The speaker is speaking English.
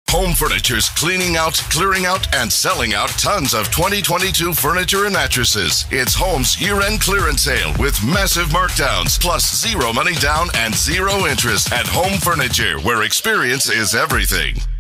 Home Furniture's cleaning out, clearing out, and selling out tons of 2022 furniture and mattresses. It's Home's year-end clearance sale with massive markdowns, plus zero money down and zero interest at Home Furniture, where experience is everything.